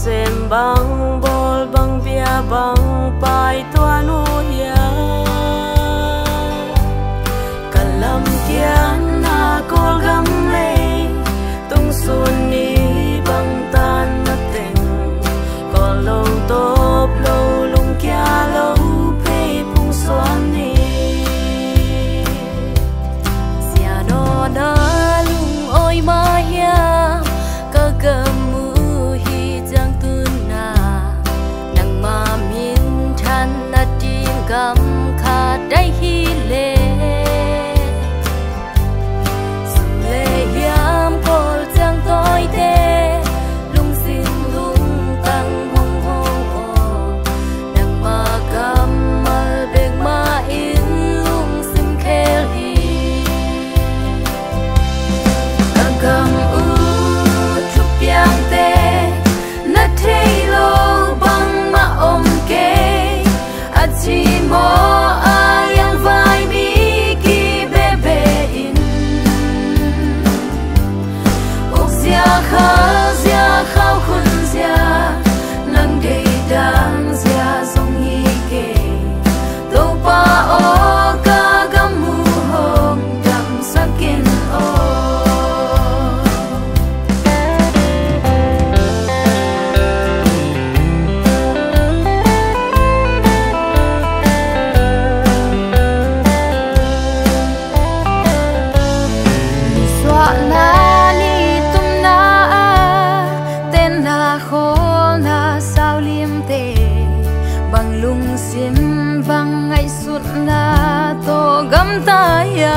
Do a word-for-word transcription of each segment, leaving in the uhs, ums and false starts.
xem băng bol băng bia băng pai tua nu ya kalam kian na kol gam le tung sun ni băng tan mất tình còn lâu top lâu lung kia lâu pe phung xoan ni sia no na lung oi ma ya ka gam gam kha dai hi le sum le yam pol chang toi te lung sin lung tang hong hong o nang ma gam mal bek ma in lung sim khel hi ka gam u chup yang te na thei lo bang ma om ke chi mo ayang vai mi ki bebe in uk zia kha zia khao khun zia nang dei dan zia zong hi ke to pa o ka gam mu hong dam sakin o bang ngày suốt na to gam ta ya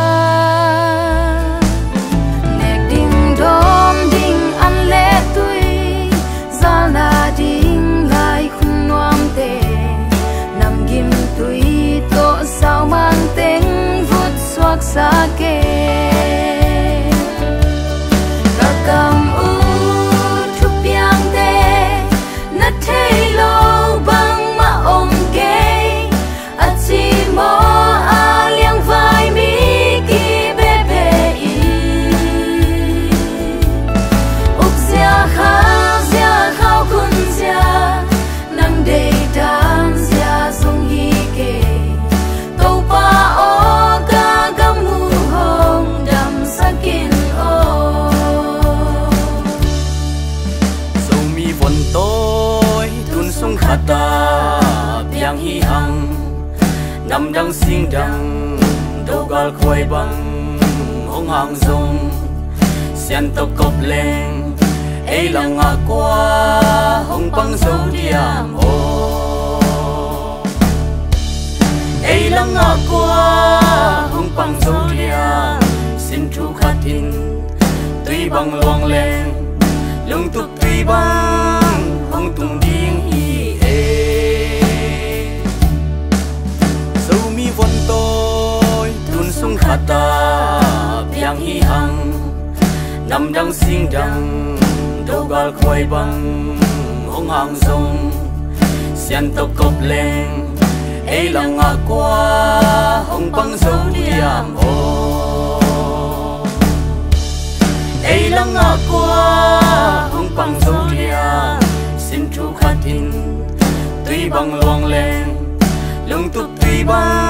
nek ding dom ding an le tui za na ding lai khun nuam te nam gim tui to sao mang teng vut swak sa ke ka kam u thup yang te na thei lo bang ma om ke mo aliang vai mi ki bebe in uk zia kha zia khao kun zia nang dei dan zia zong hi ke to pa o ka gam mu hong dam sakin o so mi von tôi tun sung khata piang hi hang nam đăng sinh đăng đâu gal khơi băng hong hang zong xian to cop leng ấy là ngã qua hong băng dấu diam o ấy là ngã qua hong băng dấu diam xin chu khát in tuy băng luang leng lung túc tuy băng hong tung điên hi von tôi tun sung khata piang hi hang nam đăng sinh đăng đâu gal khơi băng hong hang zong xian to cop leng ấy là ngã qua hong băng dấu diam o ấy là ngã qua hong băng dấu diam xin chu khát in tuy băng luang leng lung túc tuy băng